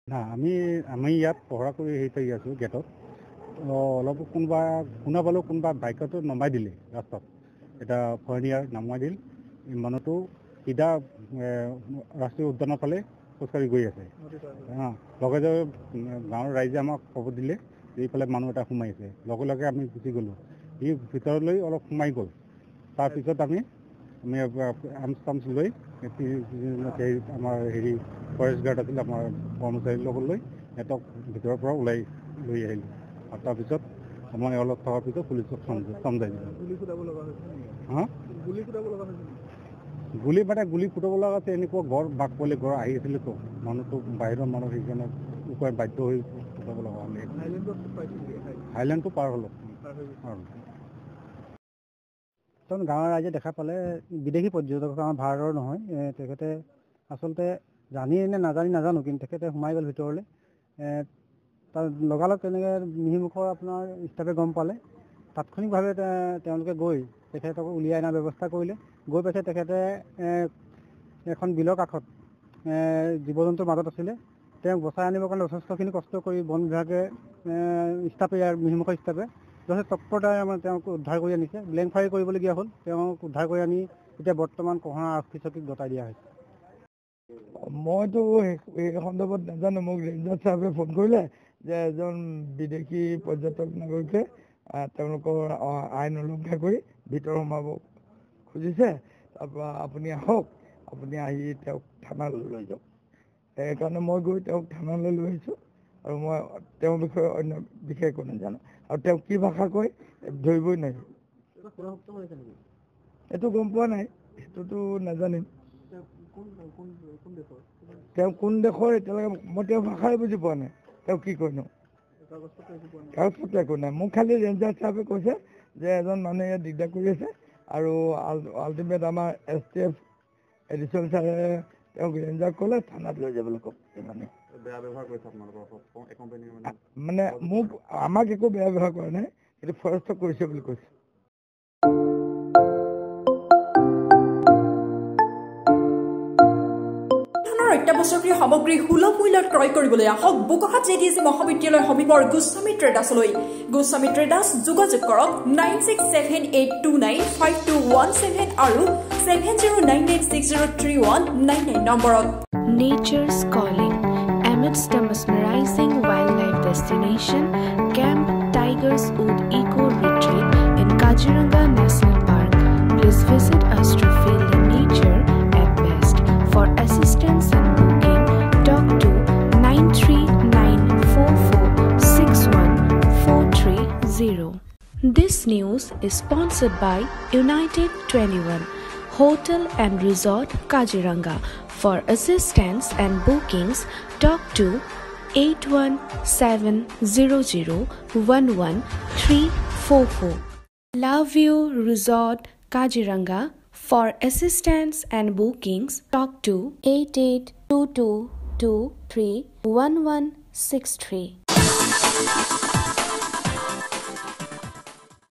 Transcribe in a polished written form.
না আমি ইয়াত পহৰা কৰি হেৰি পাই আছোঁ গেটত অলপ কোনোবা শুনা পালোঁ কোনোবা বাইকতো নমাই দিলে ৰাস্তাত এটা ফৰেনিয়াৰ নমাই দিল মানুহটো সিধা ৰাষ্ট্ৰীয় উদ্যানৰ ফালে খোজকাঢ়ি গৈ আছে লগে লগে গাঁৱৰ ৰাইজে আমাক খবৰ দিলে যে এইফালে মানুহ এটা সোমাই আছে লগে লগে আমি গুচি গ'লোঁ সি ভিতৰলৈ অলপ সোমাই গ'ল তাৰপিছত আমি আৰ্মছ লৈ আমাৰ হেৰি ফৰেষ্ট গাৰ্ড আছিল আমাৰ কৰ্মচাৰীৰ লগত লৈ সিহঁতক ভিতৰৰ পৰা ওলাই লৈ আহিলোঁ আৰু তাৰপিছত মই অলপ থকাৰ পিছত পুলিচক চমজাই দিলোঁ। গুলি মানে গুলি ফুটাব লগা আছে এনেকুৱা ঘৰ বাঘ পোৱালি ঘৰ আহি আছিলে তো মানুহটো বাহিৰৰ মানুহ সেইকাৰণে উপায় বাধ্য হৈ ফুটাব লগা হ'লে হাইলেণ্ডটো পাৰ হ'লোঁ গাঁৱৰ ৰাইজে দেখা পালে বিদেশী পৰ্যটক আমাৰ ভাৰতৰ নহয় তেখেতে আচলতে জানি নে নাজানো কিন্তু তেখেতে সোমাই গ'ল ভিতৰলৈ তাৰ লগালগ তেনেকৈ মিহিমুখৰ আপোনাৰ ষ্টাফে গম পালে তাৎক্ষণিকভাৱে তেওঁলোকে গৈ তেখেতক উলিয়াই অনাৰ ব্যৱস্থা কৰিলে গৈ পাইছে তেখেতে এখন বিলৰ কাষত জীৱ জন্তুৰ মাজত আছিলে তেওঁক বচাই আনিবৰ কাৰণে যথেষ্টখিনি কষ্ট কৰি বন বিভাগে ষ্টাফে ইয়াৰ মিহিমুখৰ ষ্টাফে যথেষ্ট তৎপৰতাৰে আমাৰ তেওঁক উদ্ধাৰ কৰি আনিছে ব্লেংক ফায়াৰ কৰিবলগীয়া হ'ল তেওঁক উদ্ধাৰ কৰি আনি এতিয়া বৰ্তমান কহৰা আৰক্ষী চকীক গতাই দিয়া হৈছে। মইতো এই সন্দৰ্ভত নাজানো মোক ৰেঞ্জাৰ চাহাবে ফোন কৰিলে যে এজন বিদেশী পৰ্যটক নাগৰিকে তেওঁলোকৰ আইন উলংঘা কৰি ভিতৰ সোমাব খুজিছে তাৰপৰা আপুনি আহক আপুনি আহি তেওঁক থানালৈ লৈ যাওক সেইকাৰণে মই গৈ তেওঁক থানালৈ লৈ আহিছোঁ আৰু মই তেওঁৰ বিষয়ে অন্য বিশেষ একো নাজানো আৰু তেওঁ কি ভাষা কয় ধৰিবই নোৱাৰিব এইটো গম পোৱা নাই সেইটোতো নাজানিম তেওঁ কোন দেশৰ এতিয়ালৈকে মই তেওঁৰ ভাষাই বুজি পোৱা নাই তেওঁ কি কয় ন কাগজপত্ৰ একো নাই মোক খালি ৰেঞ্জাৰ চাহাবে কৈছে যে এজন মানুহে ইয়াত দিগদাৰ কৰি আছে আৰু আল্টিমেট আমাৰ STF এডিশ্যন ছাৰে তেওঁক ৰেঞ্জাৰ ক'লে থানাত লৈ যাবলৈ কওক মানে বেয়া ব্যৱহাৰ কৰিছে মানে মোক আমাক একো বেয়া ব্যৱহাৰ কৰা নাই কিন্তু ফৰেষ্টক কৰিছে বুলি কৈছে। অত্যাৱশ্যকীয় সামগ্ৰী সুলভ মূল্যত ক্ৰয় কৰিবলৈ আহক বোকাখাত JDC মহাবিদ্যালয় সমীপৰ গোস্বামী ট্ৰেডাৰ্ছলৈ। গোস্বামী ট্ৰেডাৰ্ছ যোগাযোগ কৰক 9678295217 আৰু 7099603199 নম্বৰত। Nature's calling. Amidst a mesmerizing wildlife destination, Camp Tiger's Wood Eco Retreat in Kaziranga National Park. Please visit us to feel the nature at best. For assistance and booking, talk to 93944614430. This news is sponsored by United 21 Hotel and Resort Kaziranga. For assistance and bookings, talk to 8170011344. Love You Resort Kaziranga. For assistance and bookings, talk to 8822231163.